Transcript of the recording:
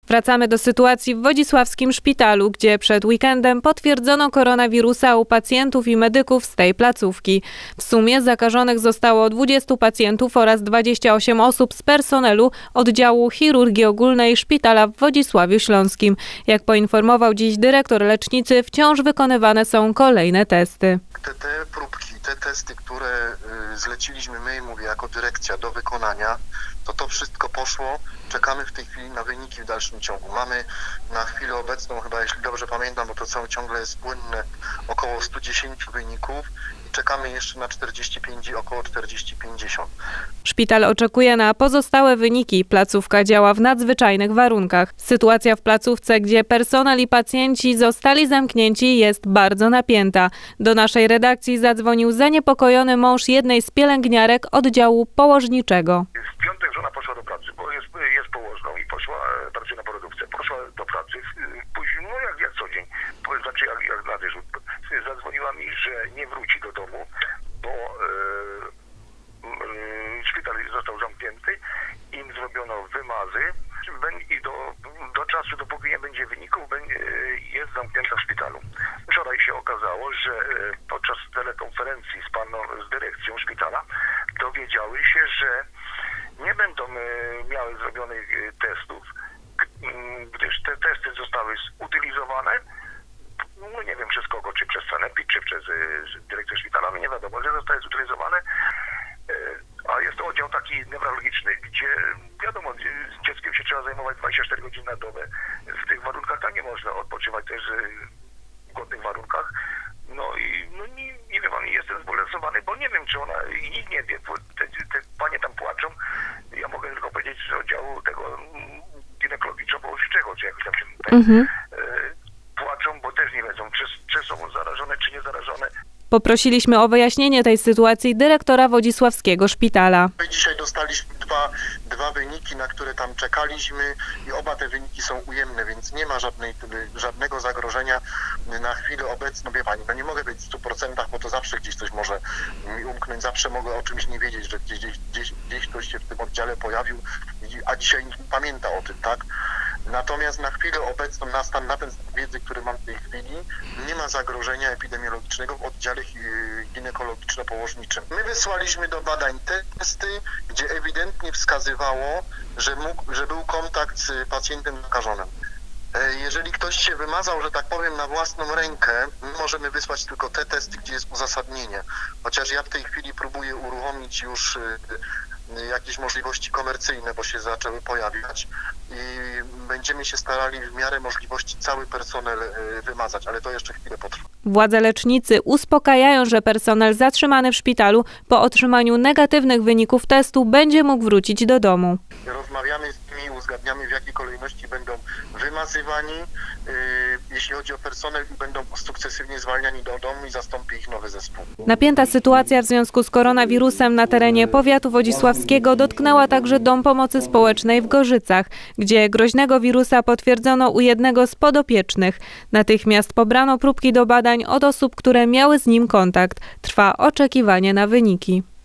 Wracamy do sytuacji w wodzisławskim szpitalu, gdzie przed weekendem potwierdzono koronawirusa u pacjentów i medyków z tej placówki. W sumie zakażonych zostało 20 pacjentów oraz 28 osób z personelu oddziału chirurgii ogólnej szpitala w Wodzisławiu Śląskim. Jak poinformował dziś dyrektor lecznicy, wciąż wykonywane są kolejne testy. Te próbki, te testy, które zleciliśmy my, mówię jako dyrekcja, do wykonania, to wszystko poszło. Czekamy w tej chwili na wyniki w dalszym ciągu. Mamy na chwilę obecną, chyba jeśli dobrze pamiętam, bo to ciągle jest płynne, około 110 wyników i czekamy jeszcze na 45, około 40-50. Szpital oczekuje na pozostałe wyniki. Placówka działa w nadzwyczajnych warunkach. Sytuacja w placówce, gdzie personel i pacjenci zostali zamknięci, jest bardzo napięta. Do naszej redakcji zadzwonił zaniepokojony mąż jednej z pielęgniarek oddziału położniczego. W piątek żona poszła do pracy, bo jest położną i pracuje na porodówce. Poszła do pracy, później, no jak co dzień, znaczy jak na dyżur. Zadzwoniła mi, że nie wróci do domu, bo szpital został zamknięty, im zrobiono wymazy i do czasu, dopóki nie będzie wyników, jest zamknięta w szpitalu. Wczoraj się okazało, że podczas telekonferencji z dyrekcją szpitala dowiedziały się, że nie będą miały zrobionych testów, gdyż te testy zostały zutylizowane, no nie wiem przez kogo, czy przez sanepid, czy przez dyrekcję szpitala, no nie wiadomo, że zostały zutylizowane, a jest to oddział taki newrologiczny, gdzie wiadomo, z dzieckiem się trzeba zajmować 24 godziny na dobę. W tych warunkach tam nie można odpoczywać też w godnych warunkach. No i nie wiem, jestem zbulwersowany, bo nie wiem, czy ona, i nikt nie wie, te panie tam płaczą. Ja mogę tylko powiedzieć, że oddziału tego ginekologiczno-położniczego, czy jakoś tam się płaczą, bo też nie wiedzą, czy są zarażone, czy nie zarażone. Poprosiliśmy o wyjaśnienie tej sytuacji dyrektora wodzisławskiego szpitala. Dzisiaj dostaliśmy dwa wyniki, na które tam czekaliśmy i oba te wyniki są ujemne, więc nie ma żadnego zagrożenia na chwilę obecną. Wie pani, no nie mogę być w 100%, bo to zawsze gdzieś coś może mi umknąć, zawsze mogę o czymś nie wiedzieć, że gdzieś ktoś się w tym oddziale pojawił, a dzisiaj nikt nie pamięta o tym, tak? Natomiast na chwilę obecną, na ten stan wiedzy, który mam w tej chwili, nie ma zagrożenia epidemiologicznego w oddziale ginekologiczno-położniczym. My wysłaliśmy do badań testy, gdzie ewidentnie wskazywało, że był kontakt z pacjentem zakażonym. Jeżeli ktoś się wymazał, że tak powiem, na własną rękę, my możemy wysłać tylko te testy, gdzie jest uzasadnienie. Chociaż ja w tej chwili próbuję uruchomić już jakieś możliwości komercyjne, bo się zaczęły pojawiać i będziemy się starali w miarę możliwości cały personel wymazać, ale to jeszcze chwilę potrwa. Władze lecznicy uspokajają, że personel zatrzymany w szpitalu po otrzymaniu negatywnych wyników testu będzie mógł wrócić do domu. Rozmawiamy z nimi, uzgadniamy, w jakiej kolejności będą wymazywani, jeśli chodzi o personel, i będą sukcesywnie zwalniani do domu i zastąpi ich nowy zespół. Napięta sytuacja w związku z koronawirusem na terenie powiatu wodzisławskiego dotknęła także Dom Pomocy Społecznej w Gorzycach, gdzie groźnego wirusa potwierdzono u jednego z podopiecznych. Natychmiast pobrano próbki do badań od osób, które miały z nim kontakt. Trwa oczekiwanie na wyniki.